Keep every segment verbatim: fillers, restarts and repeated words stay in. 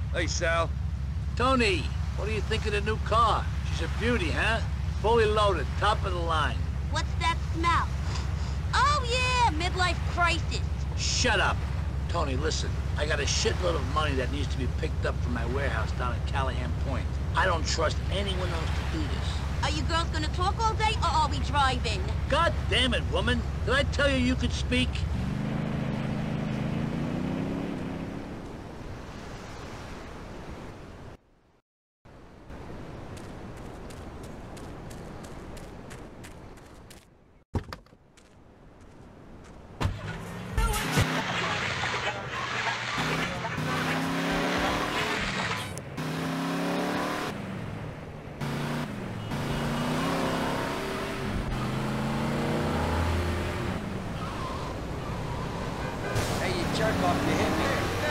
Hey, Sal. Tony, what do you think of the new car? She's a beauty, huh? Fully loaded, top of the line. What's that smell? Oh, yeah, midlife crisis. Shut up. Tony, listen. I got a shitload of money that needs to be picked up from my warehouse down at Callahan Point. I don't trust anyone else to do this. Are you girls gonna talk all day, or are we driving? God damn it, woman. Did I tell you you could speak? Jerk off, you hit me.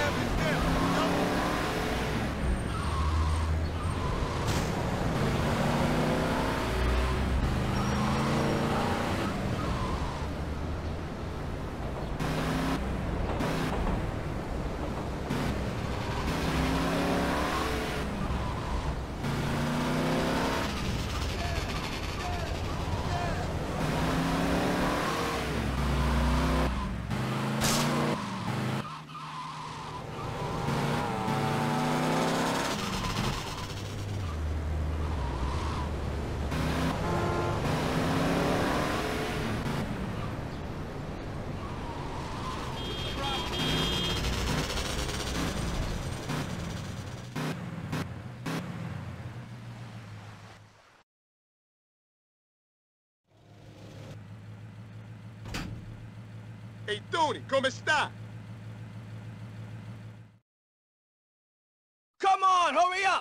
Hey, Toni, come sta? Come on, hurry up!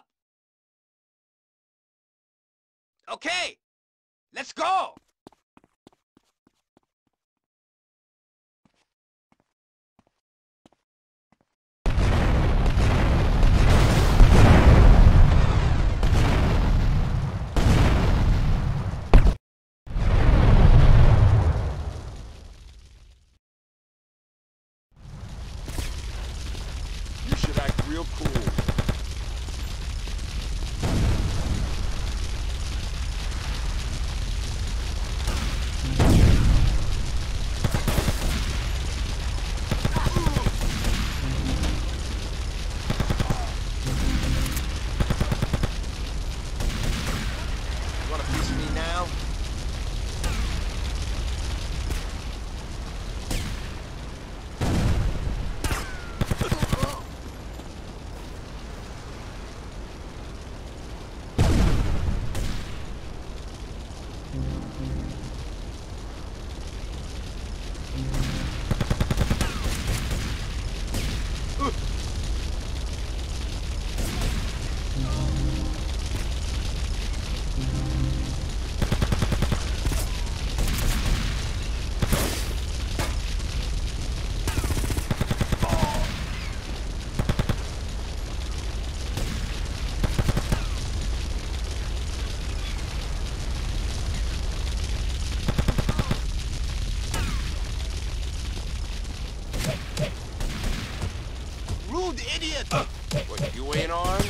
Okay, let's go! Real cool. You want a piece of me now? Rude idiot! What, you ain't armed?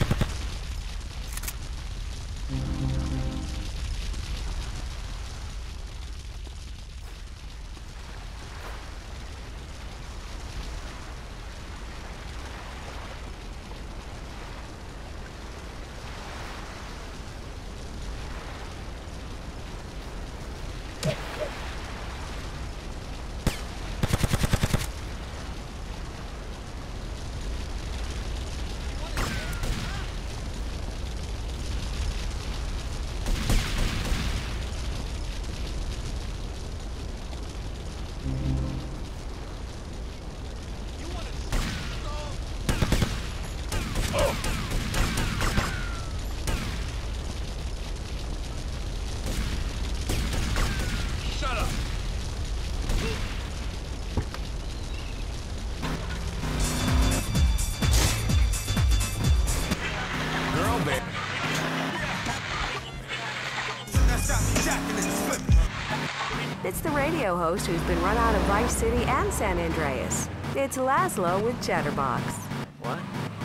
It's the radio host who's been run out of Vice City and San Andreas. It's Laszlo with Chatterbox. What?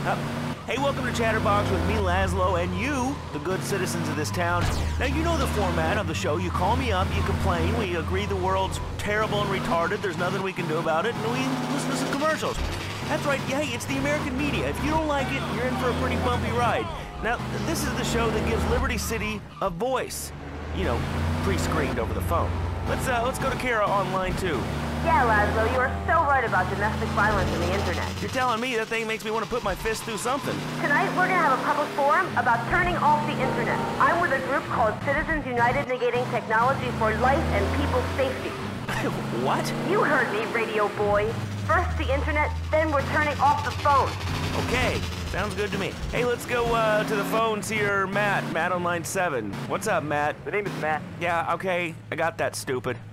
Uh, hey, welcome to Chatterbox with me, Laszlo, and you, the good citizens of this town. Now, you know the format of the show. You call me up, you complain, we agree the world's terrible and retarded, there's nothing we can do about it, and we listen to some commercials. That's right, yeah, hey, it's the American media. If you don't like it, you're in for a pretty bumpy ride. Now, this is the show that gives Liberty City a voice. You know, pre-screened over the phone. Let's, uh, let's go to Kara online, too. Yeah, Laszlo, you are so right about domestic violence on the internet. You're telling me that thing makes me want to put my fist through something. Tonight, we're gonna have a public forum about turning off the internet. I'm with a group called Citizens United Negating Technology for Life and People's Safety. What? You heard me, radio boy. First the internet, then we're turning off the phone. Okay, sounds good to me. Hey, let's go uh, to the phones here. Matt, Matt on line seven. What's up, Matt? The name is Matt. Yeah, okay, I got that, stupid.